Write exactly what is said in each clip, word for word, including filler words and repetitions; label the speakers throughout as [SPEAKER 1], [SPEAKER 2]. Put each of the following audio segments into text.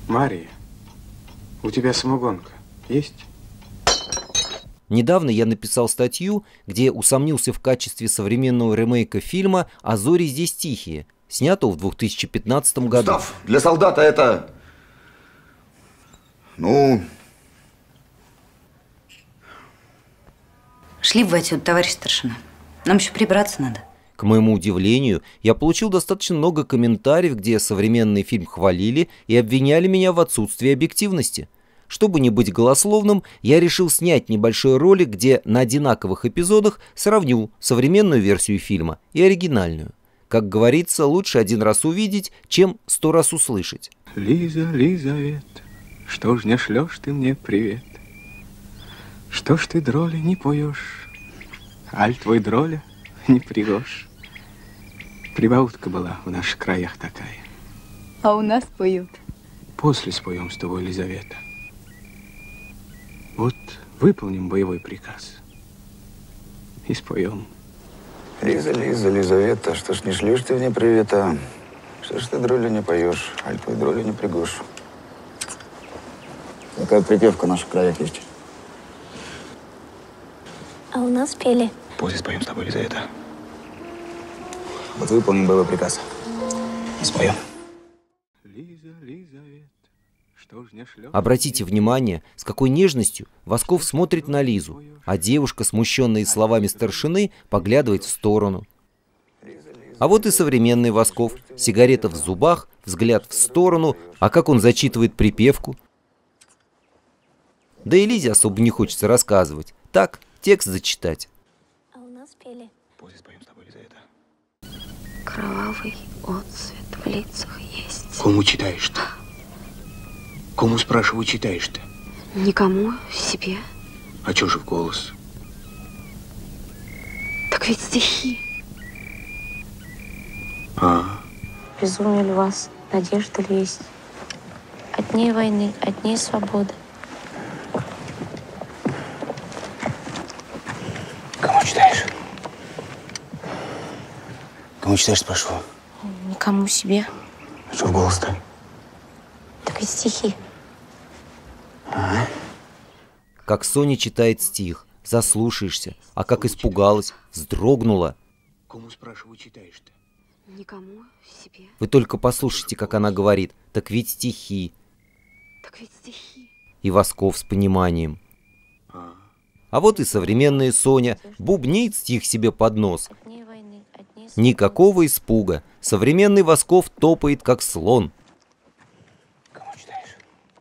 [SPEAKER 1] Мария, у тебя самогонка есть?
[SPEAKER 2] Недавно я написал статью, где усомнился в качестве современного ремейка фильма «А зори здесь тихие», снятого в две тысячи пятнадцатом году.
[SPEAKER 3] Став, для солдата это... Ну...
[SPEAKER 4] Шли бы вы отсюда, товарищ старшина. Нам еще прибраться надо.
[SPEAKER 2] К моему удивлению, я получил достаточно много комментариев, где современный фильм хвалили и обвиняли меня в отсутствии объективности. Чтобы не быть голословным, я решил снять небольшой ролик, где на одинаковых эпизодах сравню современную версию фильма и оригинальную. Как говорится, лучше один раз увидеть, чем сто раз услышать.
[SPEAKER 1] Лиза, Лизавет, что ж не шлешь ты мне привет? Что ж ты, дроли, не поешь? Аль твой дроля не пригож. Прибаутка была в наших краях такая.
[SPEAKER 5] А у нас поют.
[SPEAKER 1] После споем с тобой, Лизавета. Вот выполним боевой приказ и споем.
[SPEAKER 3] Лиза, Лиза, Лизавета, что ж не шлешь ты мне привета? Что ж ты дроли не поешь, аль твой дроли не пригож? Какая припевка в наших краях есть?
[SPEAKER 6] А у нас пели.
[SPEAKER 3] После споем с тобой, Лизавета. Вот выполним боевой приказ и споем.
[SPEAKER 1] Лиза, Лизавет, что ж не шлешь?
[SPEAKER 2] Обратите внимание, с какой нежностью Восков смотрит на Лизу, а девушка, смущенная словами старшины, поглядывает в сторону. А вот и современный Восков. Сигарета в зубах, взгляд в сторону, а как он зачитывает припевку. Да и Лизе особо не хочется рассказывать. Так, текст зачитать.
[SPEAKER 6] А у нас пели.
[SPEAKER 3] После споем с тобой, Лизавета.
[SPEAKER 6] Кровавый отцвет в лицах есть.
[SPEAKER 1] Кому читаешь-то? Кому, спрашиваю, читаешь-то?
[SPEAKER 6] Никому, себе.
[SPEAKER 1] А чё же в голос?
[SPEAKER 6] Так ведь стихи.
[SPEAKER 1] А,
[SPEAKER 6] Безумие ли у вас, надежда ли есть? От дней войны, от дней свободы.
[SPEAKER 3] Кому читаешь? Кому читаешь, спрашиваю?
[SPEAKER 6] Никому, себе.
[SPEAKER 3] А что в голос-то?
[SPEAKER 6] Так ведь стихи.
[SPEAKER 3] А?
[SPEAKER 2] Как Соня читает стих, заслушаешься, а как испугалась, вздрогнула.
[SPEAKER 1] кому, спрашиваю, читаешь-то?
[SPEAKER 6] Никому, себе.
[SPEAKER 2] Вы только послушайте, как она говорит. Так ведь стихи.
[SPEAKER 6] Так ведь стихи.
[SPEAKER 2] И Восков с пониманием. А вот и современная Соня бубнит стих себе под нос.
[SPEAKER 6] От дней войны, от дней свободы.
[SPEAKER 2] Никакого испуга. Современный Восков топает, как слон.
[SPEAKER 3] Кому читаешь?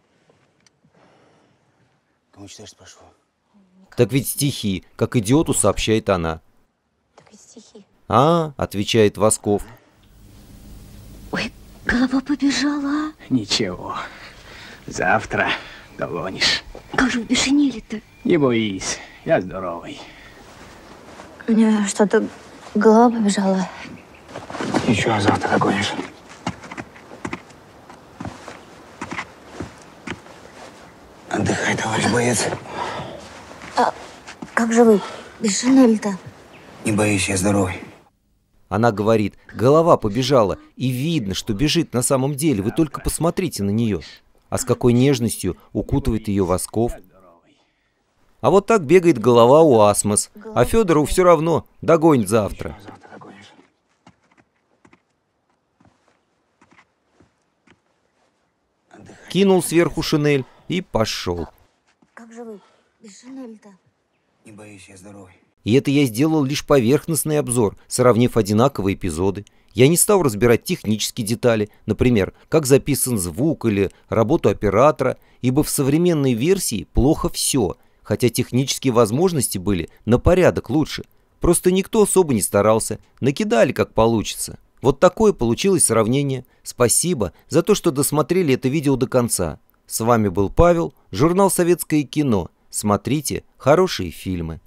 [SPEAKER 3] Кому читаешь, спрашиваю?
[SPEAKER 2] Так ведь стихи, как идиоту сообщает она.
[SPEAKER 6] Так ведь стихи.
[SPEAKER 2] А, отвечает Восков.
[SPEAKER 6] Ой, голова побежала.
[SPEAKER 1] Ничего, завтра догонишь.
[SPEAKER 6] Как же вы без шинели-то?
[SPEAKER 1] Не боись, я здоровый.
[SPEAKER 6] У меня что-то голова побежала.
[SPEAKER 3] Ничего, завтра догонишь. Отдыхай, товарищ боец.
[SPEAKER 6] А как же вы без шинели-то?
[SPEAKER 3] Не боись, я здоровый.
[SPEAKER 2] Она говорит, голова побежала, и видно, что бежит на самом деле. Вы только посмотрите на нее. А с какой нежностью укутывает ее Восков. А вот так бегает голова у Асмос, а Федору все равно догонит завтра.
[SPEAKER 3] Завтра догонишь.
[SPEAKER 2] Кинул сверху шинель и пошел.
[SPEAKER 6] Как же вы без шинели-то?
[SPEAKER 3] Не боись, я здоровый.
[SPEAKER 2] И это я сделал лишь поверхностный обзор, сравнив одинаковые эпизоды. Я не стал разбирать технические детали, например, как записан звук или работу оператора, ибо в современной версии плохо все, хотя технические возможности были на порядок лучше. Просто никто особо не старался, накидали как получится. Вот такое получилось сравнение. Спасибо за то, что досмотрели это видео до конца. С вами был Павел, журнал «Советское кино». Смотрите хорошие фильмы.